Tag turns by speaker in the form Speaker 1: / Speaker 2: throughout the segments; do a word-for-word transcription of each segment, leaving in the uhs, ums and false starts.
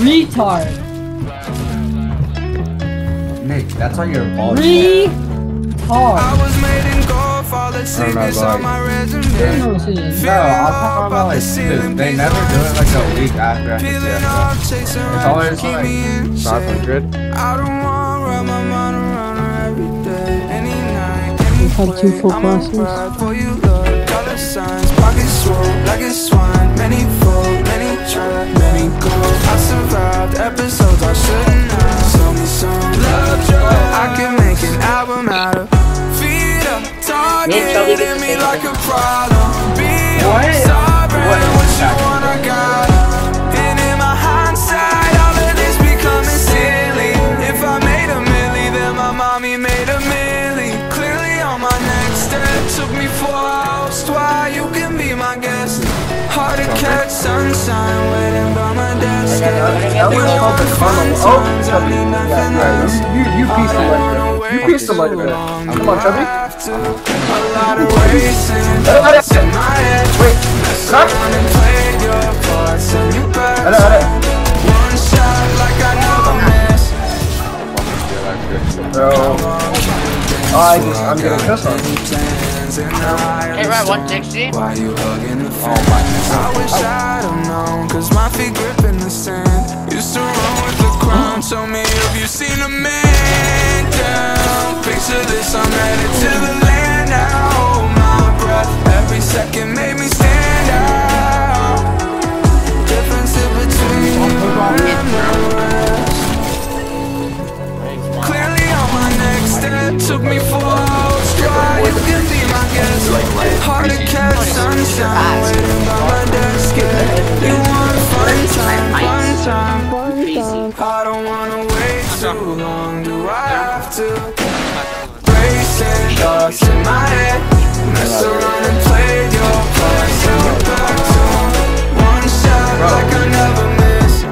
Speaker 1: Retard.
Speaker 2: Nick, that's on your balls.
Speaker 1: Retard.
Speaker 3: I was made in gold, fall asleep on my resume.
Speaker 2: No, I'm talking about like this. They never do it like a week after I hit It's always like
Speaker 4: five hundred.
Speaker 3: I don't want to run my mind around her every day, any night.
Speaker 1: We've had two full classes.
Speaker 3: For you look, dollar signs, pockets swole like a swine. Many fold, many try, many go. I survived episodes I shouldn't have. Show me some love, joy. I can make an album out of. Feet up, targeting me like a problem. Be sorry, what you want, I got. And in my hindsight, all of this becoming silly. If I made a milli, then my mommy made a milli. Clearly on my next step, took me four hours. Why you can be my guest. Hard to catch sunshine, waiting by my desk. You want fun times, I need nothing else.
Speaker 4: You, you piece of light. You piece of light. Come on, Chubby.
Speaker 3: A lot of racing thoughts in my head.
Speaker 4: Wait,
Speaker 3: stop. And played your parts and you back. One shot like I never miss.
Speaker 4: Bro. Oh, I just, I'm getting pissed on.
Speaker 5: Hey, right, one sixty.
Speaker 3: Why you hugging the phone? I wish I'd have known, cause my feet grip in the sand. Used to run with the crown. Tell me, have you seen a man down? Picture this, I'm headed to the land now. Hold my breath, every second made me stand out. Difference in between you and the rest. Clearly on my next step, took me four hours. Try, you can be my guest. Hard to catch sunshine, waiting by my desk. You want fun time, fun time, fun time. I don't wanna wait too long, do I have to? Racing thoughts in my head, mess around and play your part. Send you back to one shot like I never miss.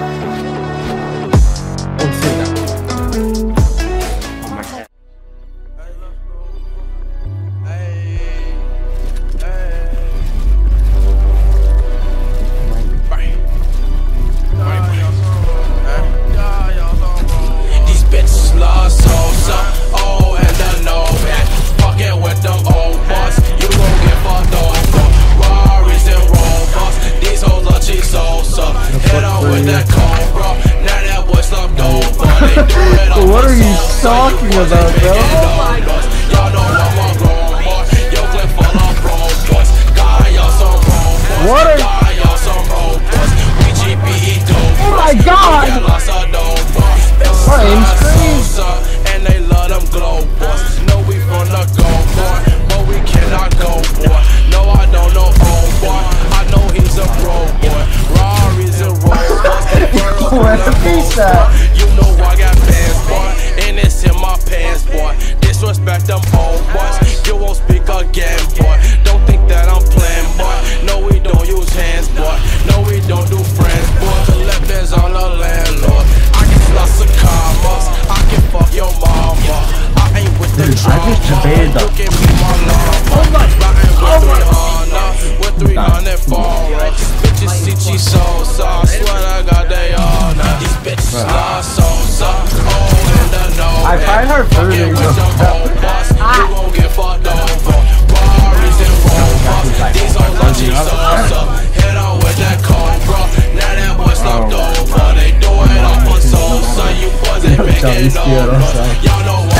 Speaker 4: What are you talking about, bro? What are Oh my god! Frames crazy.
Speaker 3: And they love them glow boys. No, we from the go boy, but we cannot go boy. No, I don't know old boy. I know he's a pro boy. Rari's and Rolls.
Speaker 4: Where the piece at?
Speaker 3: You know I got pants, boy, and it's in my pants, boy. Disrespect them old boys. You won't speak again, boy. Don't think that I'm playing, boy. No, we don't use hands, boy. No, we don't do friends, boy. The left is on the landlord. I can lots of commas. I can fuck your mama. I ain't with the drama. You can be my lover.
Speaker 4: Oh my
Speaker 3: God. With three hundred foreign. Bitches see she so so. I swear I got they all now. These bitches love so so. Oh, in the know.
Speaker 4: I find her pretty.
Speaker 3: You won't get fucked over. Barries and robots. These hoes are cheap so so. Hit on with that cobra. Now that boy slumped over. They do it off on soul. So you boys ain't making no. Y'all know